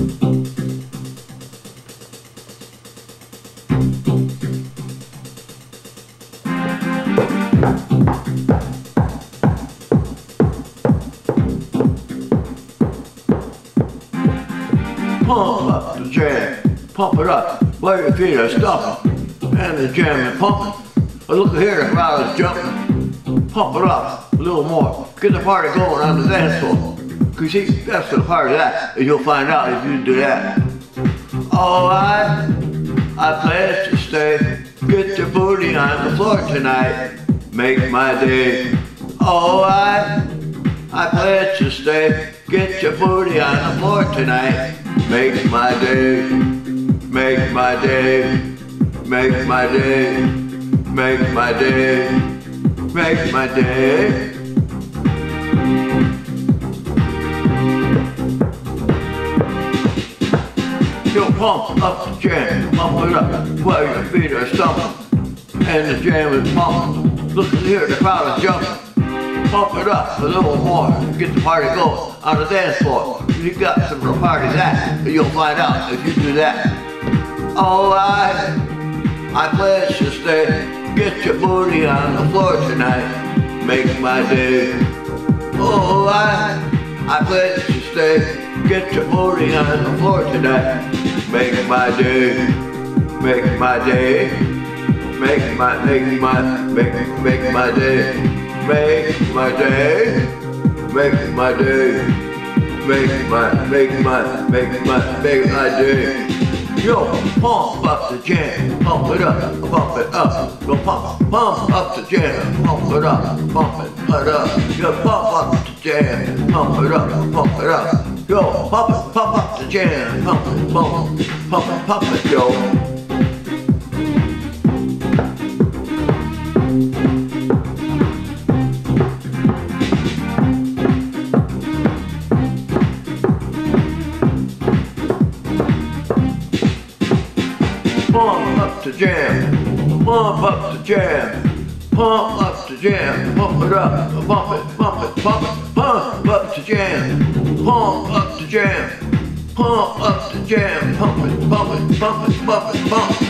Pump up the jam, pump it up while your feet are stomping, and the jam is pumping. Look here, the crowd is jumping. Pump it up a little more, get the party going on the dance floor. Cause see, that's the part of that, and you'll find out if you do that. Oh, I pledge to stay, get your booty on the floor tonight, make my day. Oh, I pledge to stay, get your booty on the floor tonight, make my day, make my day, make my day, make my day, make my day. Yo, pump up the jam, pump it up while your feet are stomping, and the jam is pumping. Look here, the crowd is jumping. Pump it up a little more, get the party going on the dance floor. You got some real parties at, you'll find out if you do that. Oh, I pledge to stay, get your booty on the floor tonight, make my day. Oh, I pledge to stay, get your booty on the floor tonight, make my day, make my day, make my day, make my day, make my day, make my day. Yo, pump up the jam, pump it up, go pump up the jam, pump it up, yo, pump up the jam, pump it up, yo, pump up the jam, pump it, yo. Pump up the jam, pump up the jam, pump up the jam, pump it up, pump it, pump up the jam, pump up the jam, pump up the jam, pump it, pump.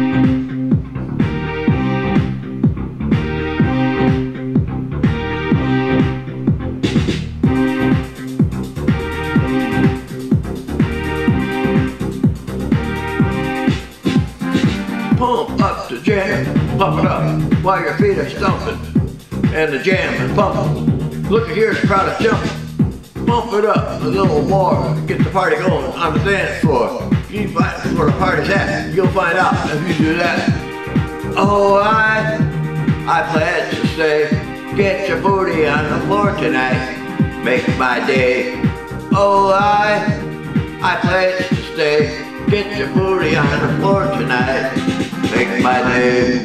Pump up the jam, pump it up while your feet are stomping, and the jam is pumping. Look at here, the crowd is jumping. Pump it up a little more, get the party going on the dance floor. You find where the party's at, you'll find out if you do that. Oh, I pledge to stay, get your booty on the floor tonight, make my day. Oh, I pledge to stay, get your booty on the floor tonight, make my day.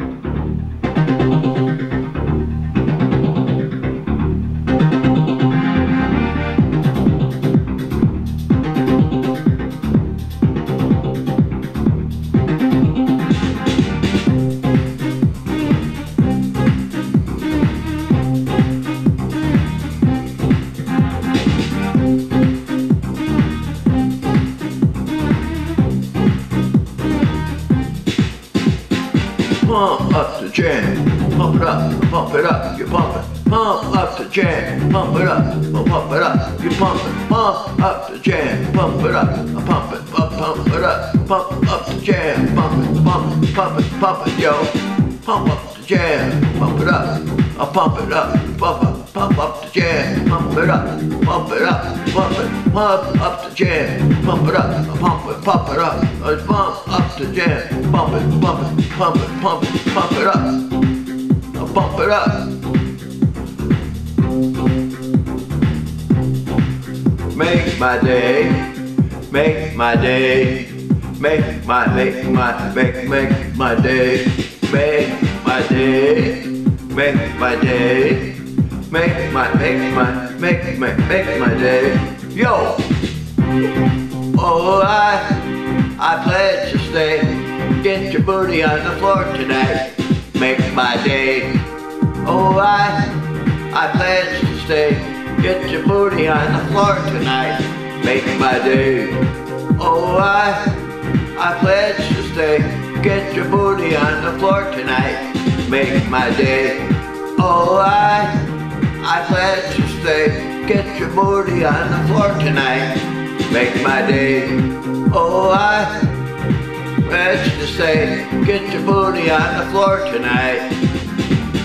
Pump up the jam, pump it up, you pump it. Pump up the jam, pump it up, you pump it. Pump up the jam, pump it up, pump it up. Pump up the jam, pump it, yo. Pump up the jam, pump it up, pump it up, pump up the jam, pump it up, pump up the jam, pump it up, pump it up, pump up the jam, pump it up, pump it up. Make my day, make my day, make my day, make my day, make my day, make my day. Yo, oh I pledge to stay, get your booty on the floor tonight, make my day. Oh I pledge to stay, get your booty on the floor tonight, make my day. Oh, I pledge to stay. Get your booty on the floor tonight, make my day. Oh, I pledge to stay. Get your booty on the floor tonight, make my day. Oh, I pledge to stay. Get your booty on the floor tonight.